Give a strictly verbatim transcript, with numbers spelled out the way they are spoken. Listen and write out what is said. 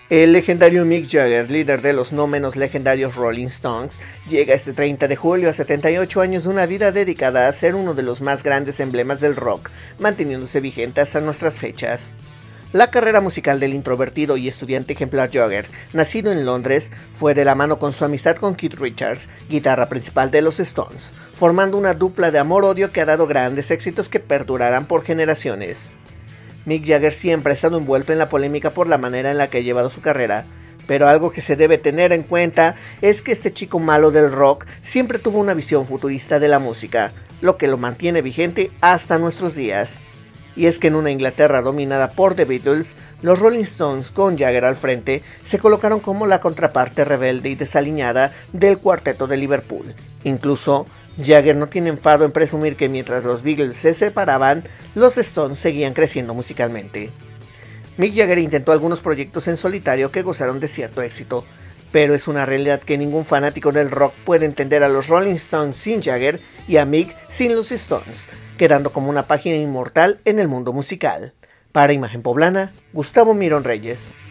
El legendario Mick Jagger, líder de los no menos legendarios Rolling Stones, llega este treinta de julio a setenta y ocho años de una vida dedicada a ser uno de los más grandes emblemas del rock, manteniéndose vigente hasta nuestras fechas. La carrera musical del introvertido y estudiante ejemplar Jagger, nacido en Londres, fue de la mano con su amistad con Keith Richards, guitarra principal de los Stones, formando una dupla de amor-odio que ha dado grandes éxitos que perdurarán por generaciones. Mick Jagger siempre ha estado envuelto en la polémica por la manera en la que ha llevado su carrera, pero algo que se debe tener en cuenta es que este chico malo del rock siempre tuvo una visión futurista de la música, lo que lo mantiene vigente hasta nuestros días. Y es que en una Inglaterra dominada por The Beatles, los Rolling Stones con Jagger al frente se colocaron como la contraparte rebelde y desaliñada del cuarteto de Liverpool. Incluso, Jagger no tiene enfado en presumir que mientras los Beatles se separaban, los Stones seguían creciendo musicalmente. Mick Jagger intentó algunos proyectos en solitario que gozaron de cierto éxito, pero es una realidad que ningún fanático del rock puede entender a los Rolling Stones sin Jagger y a Mick sin los Stones, quedando como una página inmortal en el mundo musical. Para Imagen Poblana, Gustavo Mirón Reyes.